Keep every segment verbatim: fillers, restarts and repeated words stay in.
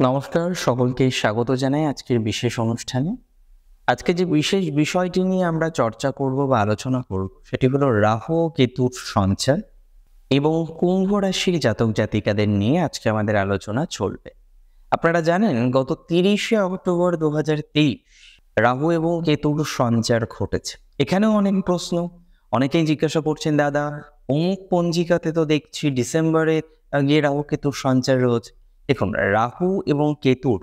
নমস্কার, সকলকে স্বাগত জানাই আজকের বিশেষ অনুষ্ঠানে। আজকে যে বিশেষ বিষয়টি নিয়ে আমরা চর্চা করব বা আলোচনা করব সেটি হলো রাহু ও কেতুর সঞ্চার এবং কুম্ভ রাশির জাতক জাতিকাদের নিয়ে আজকে আমাদের আলোচনা চলবে। আপনারা জানেন গত তিরিশে অক্টোবর দু হাজার তেইশ রাহু এবং কেতুর সঞ্চার ঘটেছে। এখানেও অনেক প্রশ্ন, অনেকেই জিজ্ঞাসা করছেন, দাদা অমুক পঞ্জিকাতে তো দেখছি ডিসেম্বরে গিয়ে রাহু কেতুর সঞ্চার রয়েছে। দেখুন, রাহু এবং কেতুর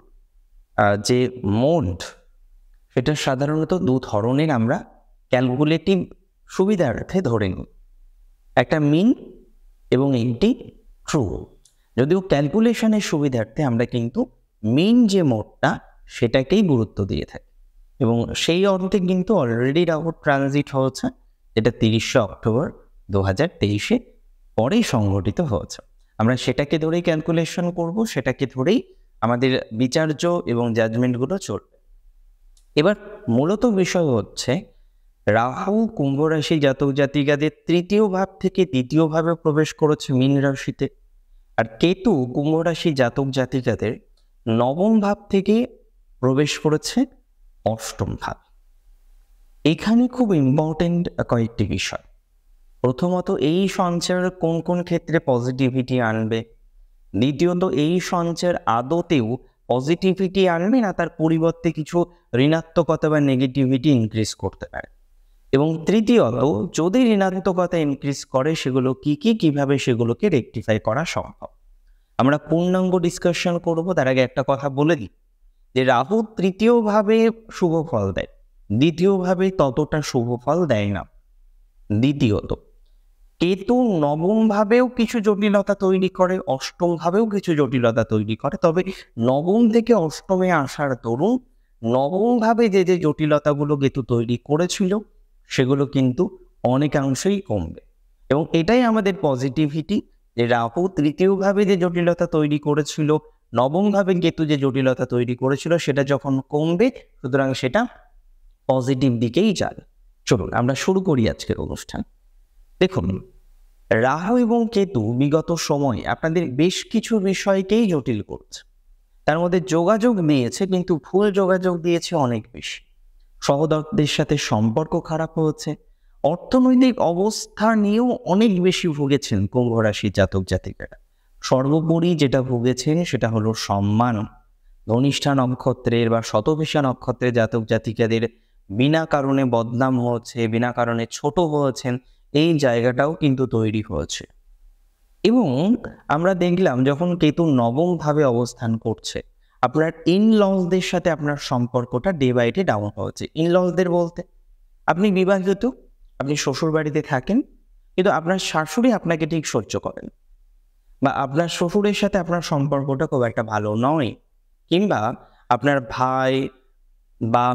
যে মোড সেটা সাধারণত দু ধরনের আমরা ক্যালকুলেটিভ সুবিধার্থে ধরে নিই, একটা মিন এবং একটি ট্রু। যদিও ক্যালকুলেশনের সুবিধার্থে আমরা কিন্তু মিন যে মোডটা সেটাকেই গুরুত্ব দিয়ে থাকি, এবং সেই অর্থে কিন্তু অলরেডি রাহুর ট্রানজিট হয়েছে, যেটা তিরিশে অক্টোবর দু হাজার তেইশে পরেই সংঘটিত হয়েছে। আমরা সেটাকে ধরেই ক্যালকুলেশন করব, সেটাকে ধরেই আমাদের বিচার্য এবং জাজমেন্টগুলো চলবে। এবার মূলত বিষয় হচ্ছে, রাহু কুম্ভ রাশি জাতক জাতিকাদের তৃতীয় ভাব থেকে দ্বিতীয় ভাবে প্রবেশ করেছে মীন রাশিতে, আর কেতু কুম্ভ রাশি জাতক জাতিকাদের নবম ভাব থেকে প্রবেশ করেছে অষ্টম ভাব। এখানে খুব ইম্পর্টেন্ট কয়েকটি বিষয়। প্রথমত, এই সঞ্চার কোন কোন ক্ষেত্রে পজিটিভিটি আনবে, দ্বিতীয়ত এই সঞ্চার আদতেও পজিটিভিটি আনবে না, তার পরিবর্তে কিছু ঋণাত্মকতা বা নেগেটিভিটি ইনক্রিজ করতে পারে, এবং তৃতীয়ত যদি ঋণাত্মকতা ইনক্রিজ করে সেগুলো কি কি কিভাবে সেগুলোকে রেকটিফাই করা সম্ভব, আমরা পূর্ণাঙ্গ ডিসকাশন করব। তার আগে একটা কথা বলে দিই যে রাহু তৃতীয়ভাবে শুভ ফল দেয়, দ্বিতীয়ভাবে ততটা শুভ ফল দেয় না। দ্বিতীয়ত, কেতু নবম ভাবেও কিছু জটিলতা তৈরি করে, অষ্টম ভাবেও কিছু জটিলতা তৈরি করে, তবে নবম থেকে অষ্টমে আসার দরুন নবম ভাবে যে যে জটিলতাগুলো কেতু তৈরি করেছিল সেগুলো কিন্তু অনেকাংশেই কমবে, এবং এটাই আমাদের পজিটিভিটি যে রাহু তৃতীয় ভাবে যে জটিলতা তৈরি করেছিল, নবম ভাবে কেতু যে জটিলতা তৈরি করেছিল সেটা যখন কমবে, সুতরাং সেটা পজিটিভ দিকেই যাবে। চলুন আমরা শুরু করি আজকের অনুষ্ঠান। দেখুন, রাহু এবং কেতু বিগত সময়ে আপনাদের বেশ কিছু বিষয়কেই জটিল করছে। তার মধ্যে যোগাযোগ দিয়েছে, কিন্তু ভুল যোগাযোগ দিয়েছে অনেক বেশি। সহোদরদের সাথে সম্পর্ক খারাপ হয়েছে, অর্থনৈতিক অবস্থা নিয়েও অনেক বেশি ভুগেছেন কুম্ভ রাশির জাতক জাতিকারা। সর্বোপরি যেটা ভুগেছেন সেটা হলো সম্মান। ধনিষ্ঠা নক্ষত্রের বা শতভিষা নক্ষত্রের জাতক জাতিকাদের বিনা কারণে বদনাম হয়েছে, বিনা কারণে ছোট হয়েছেন, এই জায়গাটাও কিন্তু তৈরি হয়েছে। এবং আমরা দেখলাম যখন কেতু নবম ভাবে অবস্থান করছে, আপনার ইনলসদের সাথে আপনার সম্পর্কটা ডে বাই ডে ডাউন হচ্ছে। ইনলসদের বলতে, আপনি বিবাহিত, আপনি শ্বশুর বাড়িতে থাকেন, কিন্তু আপনার শাশুড়ি আপনাকে ঠিক সহ্য করেন, বা আপনার শ্বশুরের সাথে আপনার সম্পর্কটা খুব একটা ভালো নয়, কিংবা আপনার ভাই বা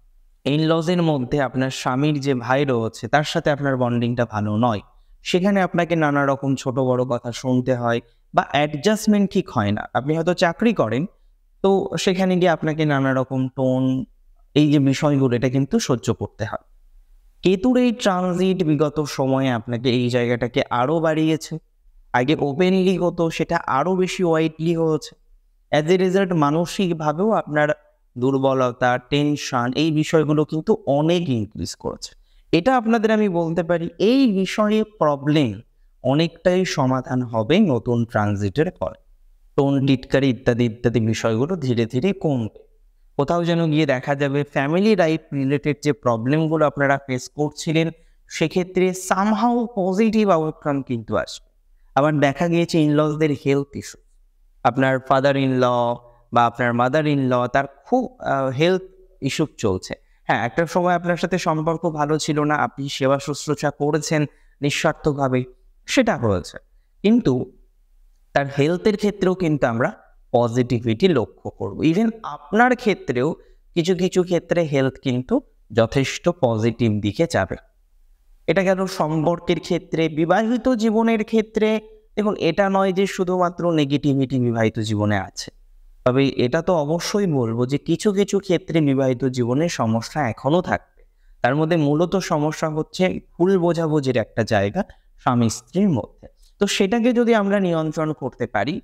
ইনলজের মধ্যে আপনার স্বামীর যে ভাই রয়েছে তার সাথে আপনার বন্ডিংটা ভালো নয়, সেখানে আপনাকে নানা রকম ছোট বড় কথা শুনতে হয় বা অ্যাডজাস্টমেন্ট ঠিক হয় না। আপনি হয়তো চাকরি করেন, তো সেখানে গিয়ে আপনাকে নানা রকম টোন, এই যে বিষয়গুলো, এটা কিন্তু সহ্য করতে হয়। কেতুর এই ট্রানজিট বিগত সময়ে আপনাকে এই জায়গাটাকে আরো বাড়িয়েছে। আগে ওপেনলি হতো, সেটা আরো বেশি ওয়াইডলি হয়েছে। অ্যাজ এ রেজাল্ট মানসিকভাবেও আপনার দুর্বলতা, টেনশন, এই বিষয়গুলো কিন্তু অনেক ইনক্রিজ করেছে। এটা আপনাদের আমি বলতে পারি, এই বিষয়ে প্রবলেম অনেকটাই সমাধান হবে নতুন ট্রানজিটের পর। টোন, টিটকারি ইত্যাদি ইত্যাদি বিষয়গুলো ধীরে ধীরে কমবে। কোথাও যেন গিয়ে দেখা যাবে ফ্যামিলি লাইফ রিলেটেড যে প্রবলেমগুলো আপনারা ফেস করছিলেন সেক্ষেত্রে সামহাউ পজিটিভ আউটকাম কিন্তু আসবে। আবার দেখা গিয়েছে ইনলসদের হেলথ ইস্যু, আপনার ফাদার ইন ল বা আপনার মাদার ইন ল, তার খুব হেলথ ইস্যু চলছে। হ্যাঁ, একটা সময় আপনার সাথে সম্পর্ক ভালো ছিল না, আপনি সেবা শুশ্রূষা করেছেন নিঃস্বার্থভাবে, সেটা হয়েছে, কিন্তু তার হেলথের ক্ষেত্রেও কিন্তু আমরা পজিটিভিটি লক্ষ্য করব। ইভেন আপনার ক্ষেত্রেও কিছু কিছু ক্ষেত্রে হেলথ কিন্তু যথেষ্ট পজিটিভ দিকে যাবে। এটা গেল সম্পর্কের ক্ষেত্রে। বিবাহিত জীবনের ক্ষেত্রে দেখুন, এটা নয় যে শুধুমাত্র নেগেটিভিটি বিবাহিত জীবনে আছে, তবে এটা তো অবশ্যই বলবো যে কিছু কিছু ক্ষেত্রে বিবাহিত জীবনে সমস্যা এখনো থাকবে। তার মধ্যে মূলত সমস্যা হচ্ছে ভুল বোঝাবুঝির একটা জায়গা স্বামী স্ত্রীর মধ্যে। তো সেটাকে যদি আমরা নিয়ন্ত্রণ করতে পারি,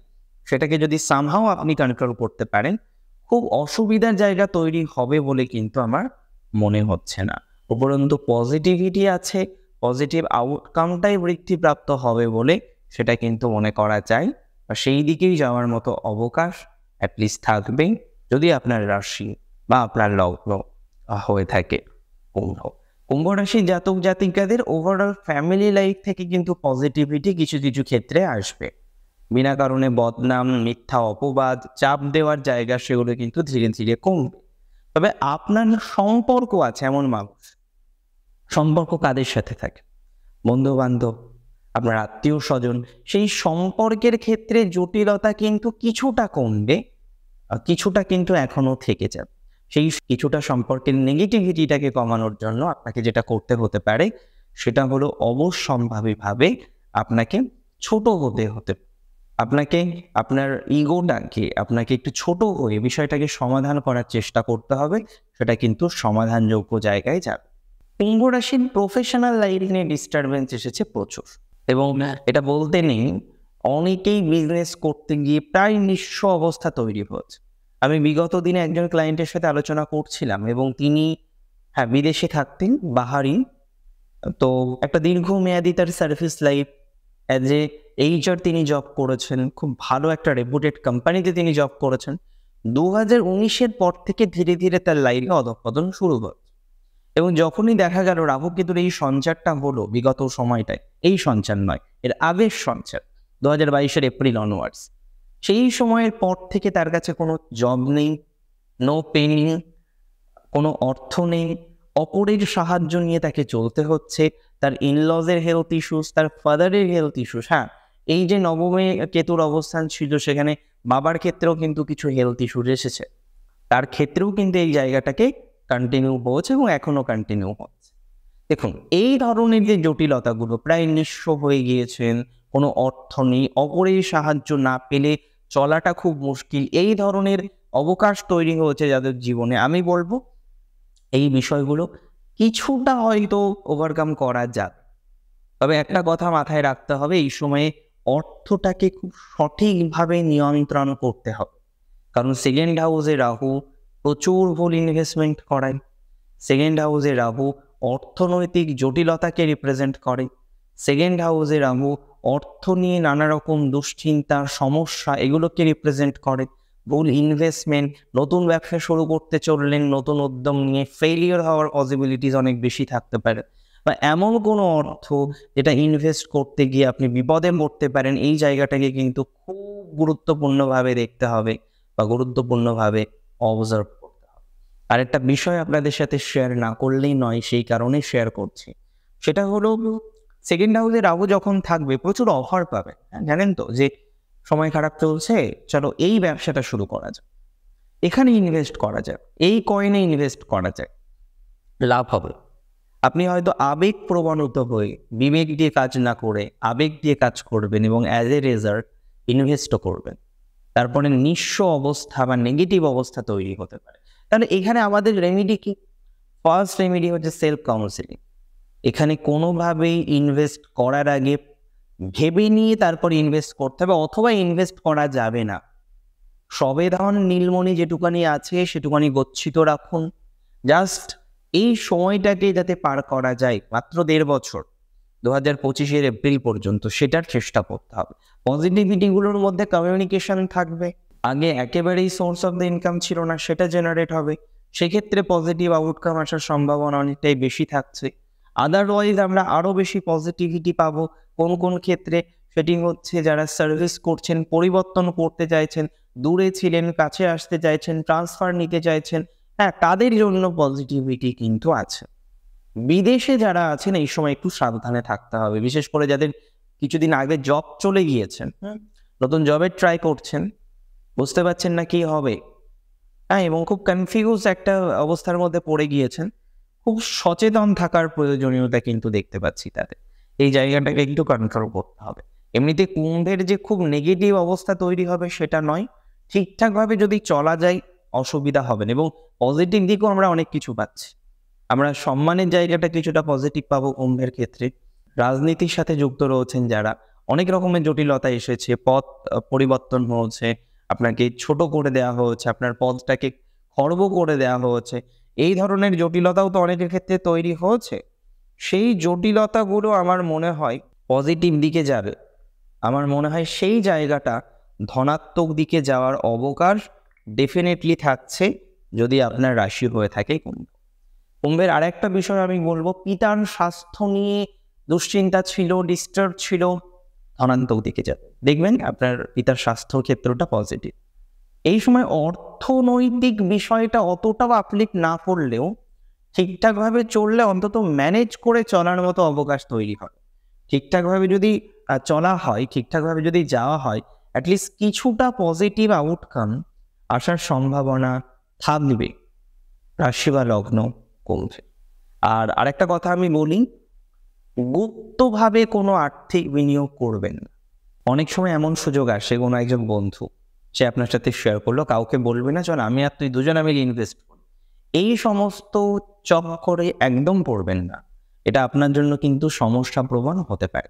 সেটাকে যদি সামহাও আপনি কন্ট্রোল করতে পারেন, খুব অসুবিধার জায়গা তৈরি হবে বলে কিন্তু আমার মনে হচ্ছে না। উপরন্তু পজিটিভিটি আছে, পজিটিভ আউটকামটাই বৃদ্ধিপ্রাপ্ত হবে বলে সেটা কিন্তু মনে করা যায়, বা সেই দিকেই যাওয়ার মতো অবকাশ অ্যাটলিস্ট থাকবে যদি আপনার রাশি বা আপনার লগ্ন হয়ে থাকে কুম্ভ। কুম্ভ রাশির জাতক জাতিকাদের ওভারঅল ফ্যামিলি লাইফ থেকে কিন্তু পজিটিভিটি কিছু কিছু ক্ষেত্রে আসবে। বিনা কারণে বদনাম, মিথ্যা অপবাদ, চাপ দেওয়ার জায়গা সেগুলো কিন্তু ধীরে ধীরে কমবে। তবে আপনার সম্পর্ক আছে এমন মানুষ, সম্পর্ক কাদের সাথে থাকে, বন্ধু বান্ধব, আপনার আত্মীয় স্বজন, সেই সম্পর্কের ক্ষেত্রে জটিলতা কিন্তু কিছুটা কমবে, কিছুটা কিন্তু এখনো থেকে যাবে। সেই কিছুটা সম্পর্কের নেগেটিভিটিটাকে কমানোর জন্য আপনাকে যেটা করতে হতে পারে সেটা হলো অবশ্যম্ভাবীভাবে আপনাকে ছোট হতে হতে আপনাকে আপনার ইগোটাকে আপনাকে একটু ছোট হয়ে বিষয়টাকে সমাধান করার চেষ্টা করতে হবে। সেটা কিন্তু সমাধানযোগ্য জায়গায় যাবে। কুম্ভ রাশির প্রফেশনাল লাইফে নিয়ে ডিস্টারবেন্স এসেছে প্রচুর, এবং এটা বলতে নেই অনেকেই বিজনেস করতে গিয়ে প্রায় নিঃস্ব অবস্থা তৈরি হচ্ছে। আমি বিগত দিনে একজন ক্লায়েন্টের সাথে আলোচনা করছিলাম এবং তিনি হ্যাঁ বিদেশে থাকতেন, বাহারি, তো একটা দীর্ঘমেয়াদী তার service life as a HR তিনি জব করেছেন, খুব ভালো একটা রেপুটেড কোম্পানিতে তিনি জব করেছেন। দু হাজার উনিশের পর থেকে ধীরে ধীরে তার লাইফে অধঃপতন শুরু হয়, এবং যখনই দেখা গেল রাহু কেতুর এই সঞ্চারটা হলো বিগত সময়টায়, এই সঞ্চার নয় এর আগের সঞ্চার দু হাজার বাইশের এপ্রিল অনওয়ার্ডস, সেই সময়ের পর থেকে তার কাছে কোনো জব নেই, নো পেনি, কোনো অর্থ নেই, অপরের সাহায্য নিয়ে তাকে চলতে হচ্ছে। তার ইনলজের হেলথ ইস্যুস, তার ফাদারের হেলথ ইস্যুস, হ্যাঁ এই যে নবমে কেতুর অবস্থান ছিল সেখানে বাবার ক্ষেত্রেও কিন্তু কিছু হেলথ ইস্যুস এসেছে, তার ক্ষেত্রেও কিন্তু এই জায়গাটাকে কন্টিনিউ হচ্ছে এবং এখনো কন্টিনিউ হচ্ছে। দেখুন এই ধরনের যে জটিলতাগুলো, প্রায় নিঃস্ব হয়ে গিয়েছেন, কোনো অর্থ নেই, অপরের সাহায্য না পেলে চলাটা খুব মুশকিল, এই ধরনের অবকাশ তৈরি হয়েছে যাদের জীবনে, আমি বলবো এই বিষয়গুলো কিছুটা হয়তো ওভারকাম করা যাবে। তবে একটা কথা মাথায় রাখতে হবে, এই সময়ে অর্থটাকে খুব সঠিকভাবে নিয়ন্ত্রণ করতে হবে, কারণ সেকেন্ড হাউসে রাহু প্রচুর ভুল ইনভেস্টমেন্ট করায়। সেকেন্ড হাউসে রাহু অর্থনৈতিক জটিলতাকে রিপ্রেজেন্ট করে। সেকেন্ড হাউসে রাহু অর্থ নিয়ে নানা রকম দুশ্চিন্তা, সমস্যা এগুলোকে রিপ্রেজেন্ট করে। ভুল ইনভেস্টমেন্ট, নতুন ব্যবসা শুরু করতে চললেন নতুন উদ্যম নিয়ে ফেলিওর হওয়ার পসিবিলিটিস অনেক বেশি থাকতে পারে, বা এমন কোনো অর্থ যেটা ইনভেস্ট করতে গিয়ে আপনি বিপদে পড়তে পারেন, এই জায়গাটাকে কিন্তু খুব গুরুত্বপূর্ণভাবে দেখতে হবে বা গুরুত্বপূর্ণভাবে অবজার্ভ করতে হবে। আর একটা বিষয় আপনাদের সাথে শেয়ার না করলেই নয়, সেই কারণে শেয়ার করছি, সেটা হলো সেকেন্ড হাউসে রাহু যখন থাকবে প্রচুর অফার পাবে। জানেন তো যে সময় খারাপ চলছে, চলো এই ব্যবসাটা শুরু করা যায়, এখানে ইনভেস্ট করা যায়, এই কয়েনে ইনভেস্ট করা যায়, লাভ হবে। আপনি হয়তো আবেগ প্রবণিত হয়ে বিবেক দিয়ে কাজ না করে আবেগ দিয়ে কাজ করবেন এবং অ্যাজ এ রেজাল্ট ইনভেস্টও করবেন, তারপরে নিঃস্ব অবস্থা বা নেগেটিভ অবস্থা তৈরি হতে পারে। তাহলে এখানে আমাদের রেমিডি কি? ফার্স্ট রেমিডি হচ্ছে সেলফ কাউন্সিলিং। এখানে কোনোভাবেই ইনভেস্ট করার আগে ভেবে নিয়ে তারপর ইনভেস্ট করতে হবে, অথবা ইনভেস্ট করা যাবে না। সবে ধন নীলমণি যেটুকানি আছে সেটুকানি গচ্ছিত রাখুন, জাস্ট এই সময়টাকে যাতে পার করা যায়, মাত্র দেড় বছর দু হাজার পঁচিশের এপ্রিল পর্যন্ত, সেটার চেষ্টা করতে হবে। পজিটিভিটিগুলোর মধ্যে কমিউনিকেশন থাকবে, আগে একেবারেই সোর্স অফ দ্য ইনকাম ছিল না, সেটা জেনারেট হবে, সেক্ষেত্রে পজিটিভ আউটকাম আসার সম্ভাবনা অনেকটাই বেশি থাকছে। আদারওয়াইজ আমরা আরও বেশি পজিটিভিটি পাবো কোন কোন ক্ষেত্রে, সেটি হচ্ছে যারা সার্ভিস করছেন, পরিবর্তন করতে চাইছেন, দূরে ছিলেন কাছে আসতে চাইছেন, ট্রান্সফার নিতে চাইছেন, হ্যাঁ তাদের জন্য পজিটিভিটি কিন্তু আছে। বিদেশে যারা আছেন এই সময় একটু সাবধানে থাকতে হবে, বিশেষ করে যাদের কিছুদিন আগে জব চলে গিয়েছেন, নতুন জবের ট্রাই করছেন, বুঝতে পারছেন না কি হবে, হ্যাঁ এবং খুব কনফিউজ একটা অবস্থার মধ্যে পড়ে গিয়েছেন, খুব সচেতন থাকার প্রয়োজনীয়তা কিন্তু দেখতে পাচ্ছি তাদের। এই জায়গাটাকে একটু কন্ট্রোল করতে হবে। এমনিতে কুম্ভের যে খুব নেগেটিভ অবস্থা তৈরি হবে সেটা নয়, ঠিকঠাকভাবে যদি চলা যায় অসুবিধা হবে না, এবং পজিটিভ দিকেও আমরা অনেক কিছু পাচ্ছি। আমরা সম্মানের জায়গাটা কিছুটা পজিটিভ পাবো কুম্ভের ক্ষেত্রে। রাজনীতির সাথে যুক্ত রয়েছেন যারা, অনেক রকমের জটিলতা এসেছে, পথ পরিবর্তন হয়েছে, আপনাকে ছোট করে দেওয়া হয়েছে, আপনার পথটাকে খর্ব করে দেওয়া হয়েছে, এই ধরনের জটিলতাও তো অনেকের ক্ষেত্রে তৈরি হয়েছে। সেই জটিলতাগুলো আমার মনে হয় পজিটিভ দিকে যাবে। আমার মনে হয় সেই জায়গাটা ধনাত্মক দিকে যাওয়ার অবকাশ ডেফিনেটলি থাকছে যদি আপনার রাশি হয়ে থাকে কুম্ভ। কুম্ভের আরেকটা বিষয় আমি বলবো, পিতার স্বাস্থ্য নিয়ে দুশ্চিন্তা ছিল, ডিস্টার্ব ছিল, ধনাত্মক দিকে যাবে। দেখবেন আপনার পিতার স্বাস্থ্য ক্ষেত্রটা পজিটিভ। এই সময় অর্থনৈতিক বিষয়টা অতটাও আপলিফ্ট না করলেও ঠিকঠাকভাবে চললে অন্তত ম্যানেজ করে চলার মতো অবকাশ তৈরি হয়। ঠিকঠাকভাবে যদি চলা হয়, ঠিকঠাকভাবে যদি যাওয়া হয়, অ্যাটলিস্ট কিছুটা পজিটিভ আউটকাম আসার সম্ভাবনা থাকবে রাশি বা লগ্ন কুম্ভে। আর আরেকটা কথা আমি বলি, গুপ্তভাবে কোনো আর্থিক বিনিয়োগ করবেন না। অনেক সময় এমন সুযোগ আসে, কোনো একজন বন্ধু সে আপনার সাথে শেয়ার করলো, কাউকে বলবে না, চল আমি আর তুই দুজন আমি ইনভেস্ট করি, এই সমস্ত চক্করে একদম পড়বেন না। এটা আপনার জন্য কিন্তু সমস্যা প্রবণ হতে পারে।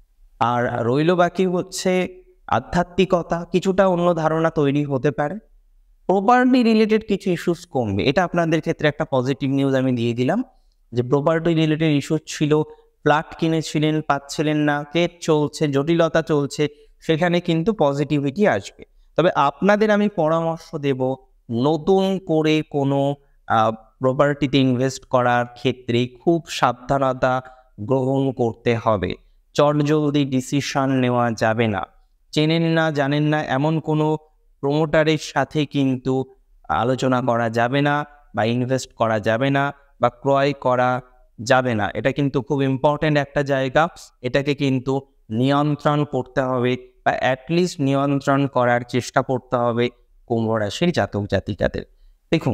আর রইল বাকি হচ্ছে আধ্যাত্মিকতা, কিছুটা অন্য ধারণা তৈরি হতে পারে। প্রপার্টি রিলেটেড কিছু ইস্যুস কমবে, এটা আপনাদের ক্ষেত্রে একটা পজিটিভ নিউজ আমি দিয়ে দিলাম যে প্রপার্টি রিলেটেড ইস্যু ছিল, ফ্ল্যাট কিনেছিলেন পাচ্ছিলেন না, কেস চলছে, জটিলতা চলছে, সেখানে কিন্তু পজিটিভিটি আসবে। তবে আপনাদের আমি পরামর্শ দেব, নতুন করে কোনো প্রপার্টিতে ইনভেস্ট করার ক্ষেত্রে খুব সাবধানতা গ্রহণ করতে হবে। চটজলদি ডিসিশন নেওয়া যাবে না। চেনেন না জানেন না এমন কোনো প্রমোটারের সাথে কিন্তু আলোচনা করা যাবে না, বা ইনভেস্ট করা যাবে না, বা ক্রয় করা যাবে না। এটা কিন্তু খুব ইম্পর্টেন্ট একটা জায়গা, এটাকে কিন্তু নিয়ন্ত্রণ করতে হবে, বা অ্যাটলিস্ট নিয়ন্ত্রণ করার চেষ্টা করতে হবে কুম্ভ রাশির জাতক জাতিকাদের। দেখুন,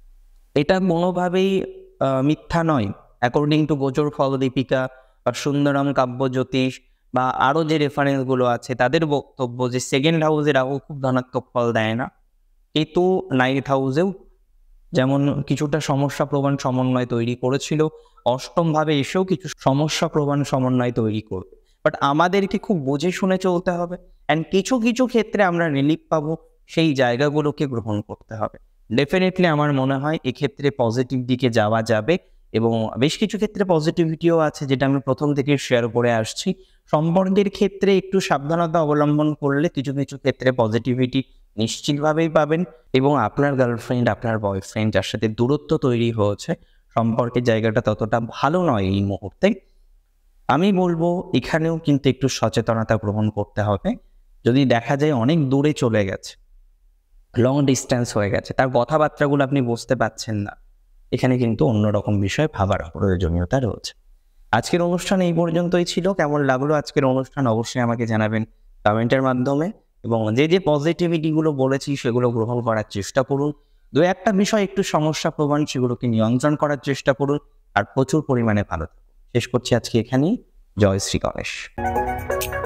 এটা কোনোভাবেই মিথ্যা নয়। অ্যাকর্ডিং টু গোচর ফল দীপিকা বা সুন্দরম কাব্যজ্যোতিষ বা আরও যে রেফারেন্সগুলো আছে, তাদের বক্তব্য যে সেকেন্ড হাউসে রাহু খুব ধনাত্মক ফল দেয় না, কিন্তু নাইন্থ হাউসেও যেমন কিছুটা সমস্যা প্রবণ সমন্বয় তৈরি করেছিল, অষ্টম ভাবে এসেও কিছু সমস্যা প্রবণ সমন্বয় তৈরি করবে। বাট আমাদেরকে খুব বুঝে শুনে চলতে হবে, অ্যান্ড কিছু কিছু ক্ষেত্রে আমরা রিলিফ পাবো, সেই জায়গাগুলোকে গ্রহণ করতে হবে। ডেফিনেটলি আমার মনে হয় এক্ষেত্রে পজিটিভ দিকে যাওয়া যাবে, এবং বেশ কিছু ক্ষেত্রে পজিটিভিটিও আছে, যেটা আমি প্রথম থেকে শেয়ার করে আসছি। সম্পর্কের ক্ষেত্রে একটু সাবধানতা অবলম্বন করলে কিছু কিছু ক্ষেত্রে পজিটিভিটি নিশ্চিতভাবেই পাবেন। এবং আপনার গার্লফ্রেন্ড, আপনার বয়ফ্রেন্ড যার সাথে দূরত্ব তৈরি হয়েছে, সম্পর্কের জায়গাটা ততটা ভালো নয় এই মুহূর্তে, আমি বলবো এখানেও কিন্তু একটু সচেতনতা গ্রহণ করতে হবে। যদি দেখা যায় অনেক দূরে চলে গেছে, লং ডিস্টেন্স হয়ে গেছে, তার কথাবার্তাগুলো আপনি বুঝতে পারছেন না, এখানে কিন্তু অন্যরকম বিষয় ভাবার প্রয়োজনীয়তা রয়েছে। আজকের অনুষ্ঠান এই পর্যন্তই ছিল। কেমন লাগলো আজকের অনুষ্ঠান অবশ্যই আমাকে জানাবেন কমেন্টের মাধ্যমে, এবং যে যে পজিটিভিটিগুলো বলেছি সেগুলো গ্রহণ করার চেষ্টা করুন। দু একটা বিষয় একটু সমস্যা প্রবণ, সেগুলোকে নিয়ন্ত্রণ করার চেষ্টা করুন, আর প্রচুর পরিমাণে ভালো থাকুন। শেষ করছি আজকে এখানেই। জয় শ্রী গণেশ।